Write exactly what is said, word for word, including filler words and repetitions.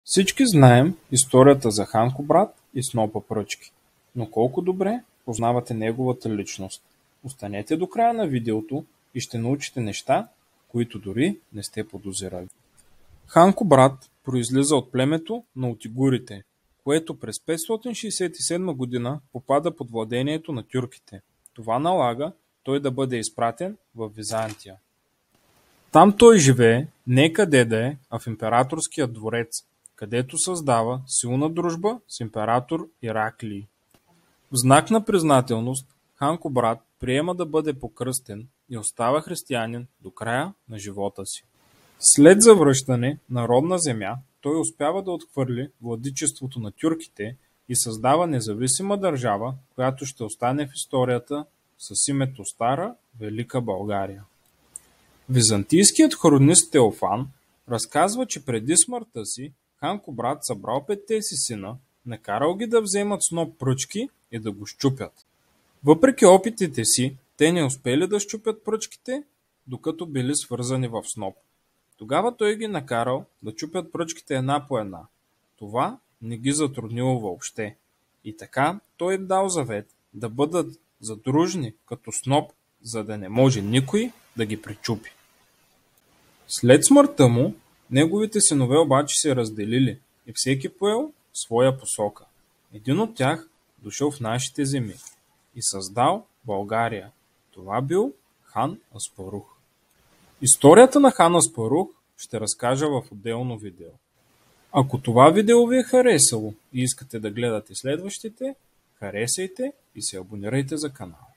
Всички знаем историята за Ханко брат и Снопа пръчки, но колко добре познавате неговата личност? Останете до края на видеото и ще научите неща, които дори не сте подозирали. Ханко брат произлиза от племето на отигурите, което през петстотин шейсет и седма година попада под владението на тюрките. Това налага той да бъде изпратен в Византия. Там той живее не къде да е, а в императорския дворец, където създава силна дружба с император Ираклий. В знак на признателност Ханко брат приема да бъде покръстен и остава християнин до края на живота си. След завръщане на родна земя, той успява да отхвърли владичеството на тюрките и създава независима държава, която ще остане в историята с името Стара Велика България. Византийският хронист Теофан разказва, че преди смъртта си Ханко брат събрал петте си сина, накарал ги да вземат сноп пръчки и да го счупят. Въпреки опитите си, те не успели да счупят пръчките, докато били свързани в сноп. Тогава той ги накарал да чупят пръчките една по една. Това не ги затруднило въобще. И така той им дал завет да бъдат задружни като сноп, за да не може никой да ги пречупи. След смъртта му, неговите синове обаче се разделили и всеки поел своя посока. Един от тях дошъл в нашите земи и създал България. Това бил хан Аспарух. Историята на хан Аспарух ще разкажа в отделно видео. Ако това видео ви е харесало и искате да гледате следващите, харесайте и се абонирайте за канала.